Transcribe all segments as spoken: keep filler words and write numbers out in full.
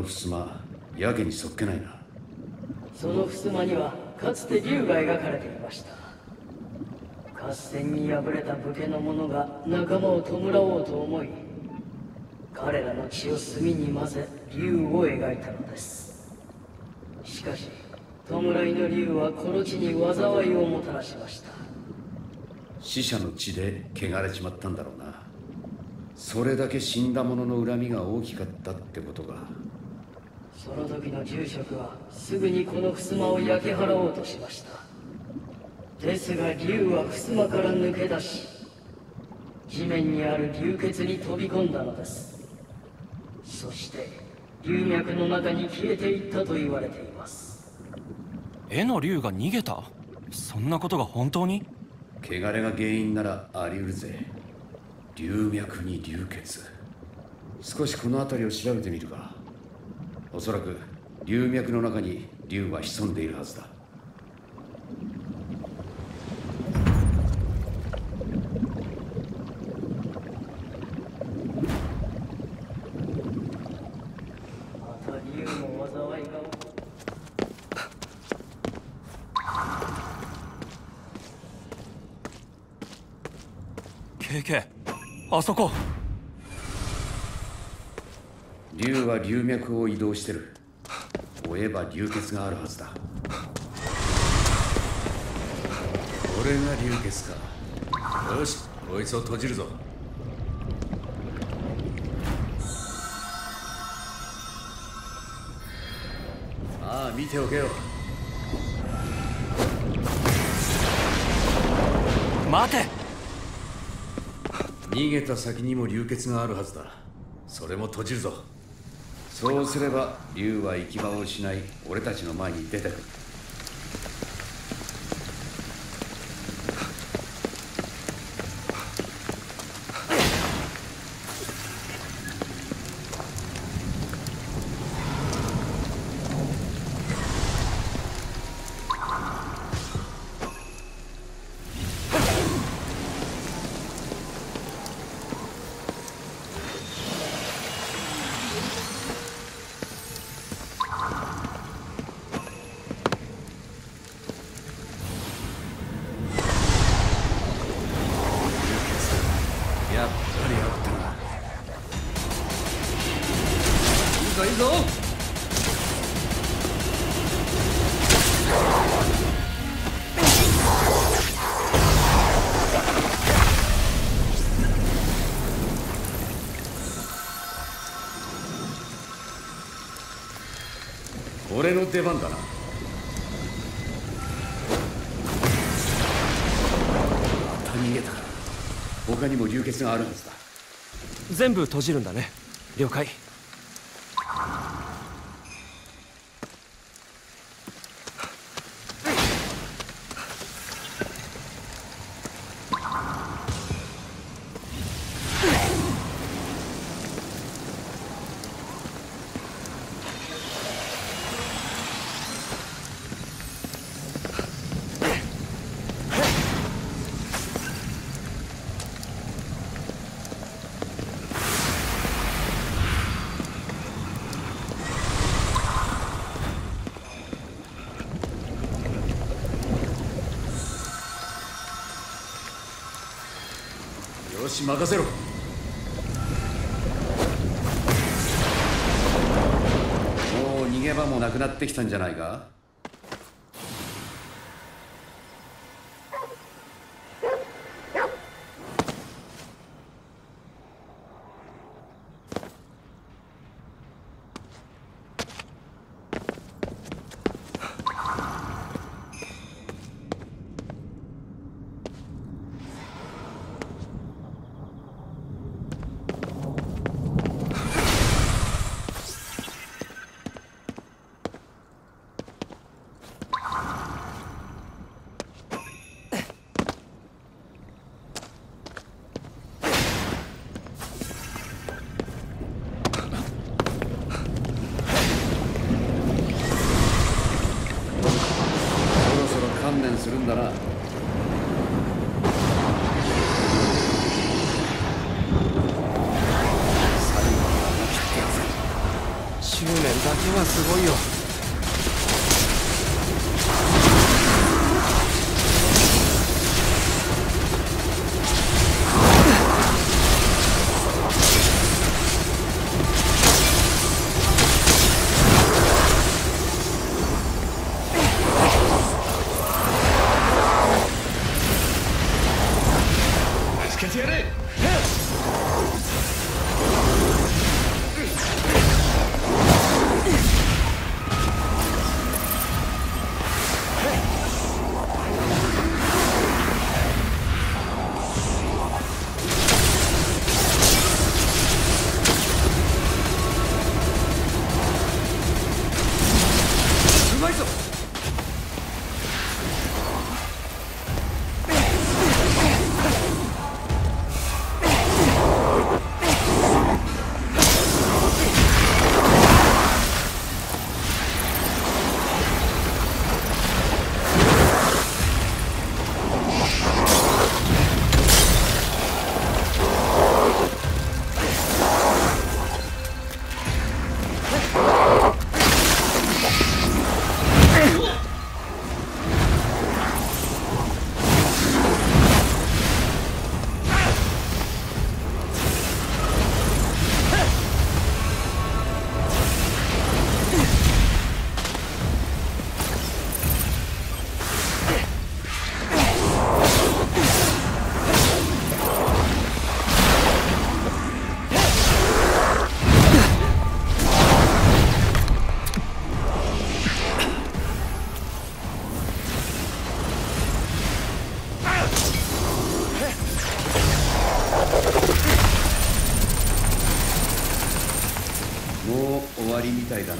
襖、やけにそっけないな。 その襖にはかつて竜が描かれていました。合戦に敗れた武家の者が仲間を弔おうと思い、彼らの血を墨に混ぜ竜を描いたのです。しかし弔いの竜はこの地に災いをもたらしました。 死者の血で汚れちまったんだろうな。それだけ死んだ者の恨みが大きかったってことか。 その時の住職はすぐにこの襖を焼き払おうとしました。ですが竜は襖から抜け出し、地面にある流血に飛び込んだのです。そして龍脈の中に消えていったと言われています。 絵の竜が逃げた？そんなことが本当に？ 汚れが原因ならあり得るぜ。龍脈に流血。少しこの辺りを調べてみるか。おそらく龍脈の中に龍は潜んでいるはずだ。 また竜の災いが。 ケイケイ、あそこ。 竜は龍脈を移動してる。追えば流血があるはずだ。これが流血か。よし、こいつを閉じるぞ。ああ、見ておけよ。 待て。 逃げた先にも流血があるはずだ。それも閉じるぞ。そうすれば竜は行き場を失い、俺たちの前に出てくる。やっぱりあったな。いいぞいいぞ。俺の出番だな。また逃げたか。他にも流血があるはずだ。 全部閉じるんだね。了解。 よし、任せろ。もう逃げ場もなくなってきたんじゃないか。するんだな。 執念だけはすごいよ。 助けてやれ。うまいぞ。もう終わりみたいだな。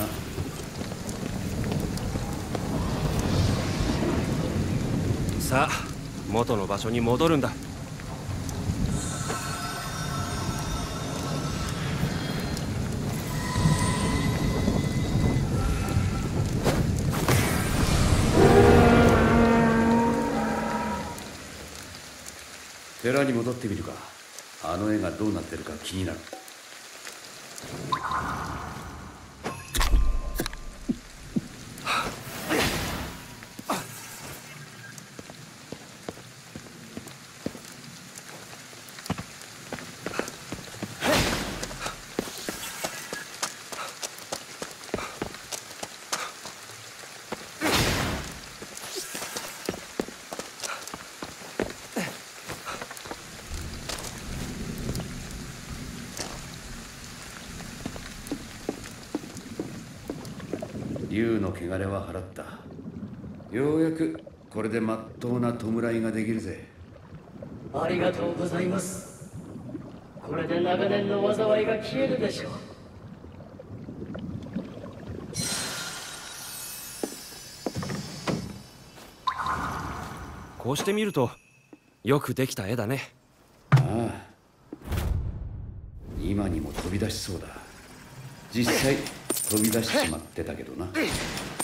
さあ元の場所に戻るんだ。 寺に戻ってみるか。あの絵がどうなってるか気になる。竜の汚れは払った。ようやくこれでまっとうな弔いができるぜ。 ありがとうございます。これで長年の災いが消えるでしょう。 こうしてみるとよくできた絵だね。 ああ、今にも飛び出しそうだ。実際飛び出しちまってたけどな。